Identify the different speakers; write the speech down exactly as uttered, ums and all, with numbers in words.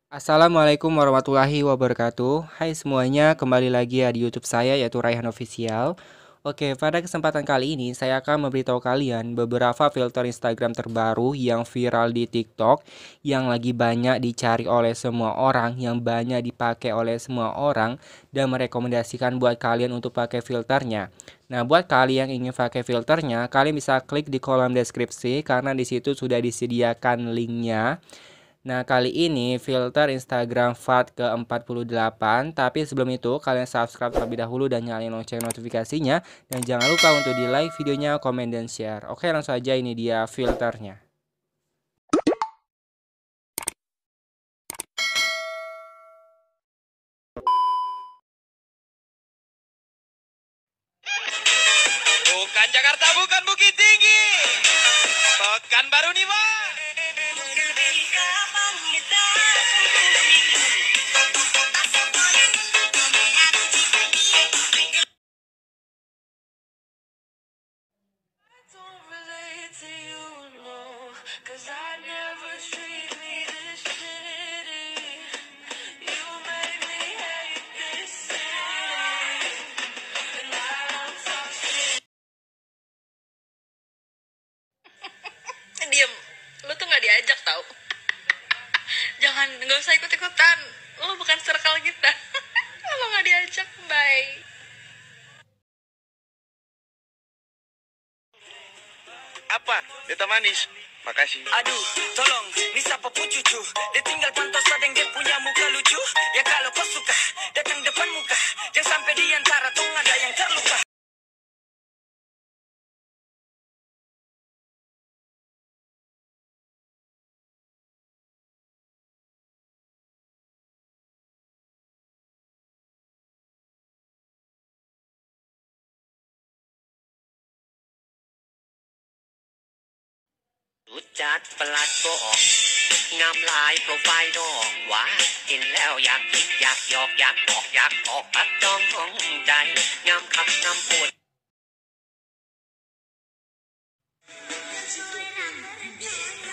Speaker 1: Assalamualaikum warahmatullahi wabarakatuh. Hai semuanya, kembali lagi ya di YouTube saya yaitu Raihan Official. Oke, pada kesempatan kali ini saya akan memberitahu kalian beberapa filter Instagram terbaru yang viral di TikTok, yang lagi banyak dicari oleh semua orang, yang banyak dipakai oleh semua orang, dan merekomendasikan buat kalian untuk pakai filternya. Nah, buat kalian yang ingin pakai filternya, kalian bisa klik di kolom deskripsi karena di situ sudah disediakan linknya. Nah, kali ini filter Instagram V A T ke empat puluh delapan, tapi sebelum itu kalian subscribe terlebih dahulu dan nyalain lonceng notifikasinya, dan jangan lupa untuk di like videonya, komen, dan share. Oke, langsung aja, ini dia filternya.
Speaker 2: Bukan Jakarta, bukan Bukit Tinggi. Pekanbaru nih, Bang. Diem, lu tuh nggak diajak tau. Jangan, nggak usah ikut-ikutan. Lu bukan circle kita. Lu nggak diajak, bye. Apa? Beta manis. Makasih.
Speaker 3: Aduh, tolong, ini siapa pun cucu. Dia tinggal pantau sadeng dia punya muka lucu. Ya kalau kau suka, datang depan muka. Jangan sampai di antara tung ada yang terluka.
Speaker 4: รู้จัดประหลัดบอกงามลายโปรไฟล์ดอกว่าเห็นแล้วอยากคิดอยากหยอกอยากบอกอยากออกปักจองห้องใจงามขับงามปวด
Speaker 5: Hãy subscribe cho kênh Ghiền Mì Gõ để không bỏ lỡ